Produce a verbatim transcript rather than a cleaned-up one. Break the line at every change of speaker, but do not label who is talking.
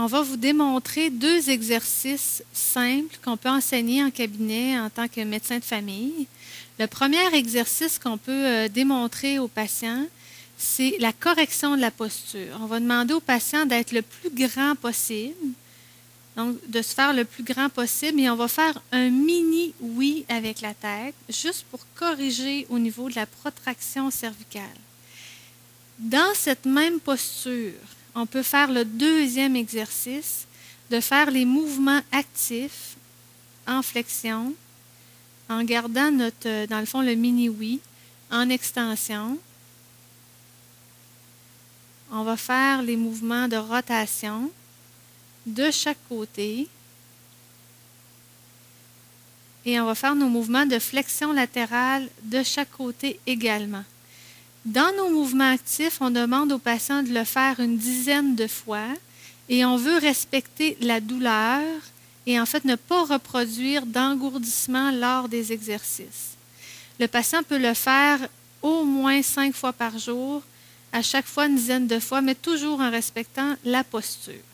on va vous démontrer deux exercices simples qu'on peut enseigner en cabinet en tant que médecin de famille. Le premier exercice qu'on peut euh, démontrer aux patients, c'est la correction de la posture. On va demander aux patients d'être le plus grand possible, donc de se faire le plus grand possible, et on va faire un mini oui avec la tête, juste pour corriger au niveau de la protraction cervicale. Dans cette même posture, on peut faire le deuxième exercice, de faire les mouvements actifs en flexion, en gardant notre, dans le fond, le mini-oui, en extension. On va faire les mouvements de rotation de chaque côté. Et on va faire nos mouvements de flexion latérale de chaque côté également. Dans nos mouvements actifs, on demande aux patients de le faire une dizaine de fois et on veut respecter la douleur et en fait ne pas reproduire d'engourdissement lors des exercices. Le patient peut le faire au moins cinq fois par jour, à chaque fois une dizaine de fois, mais toujours en respectant la posture.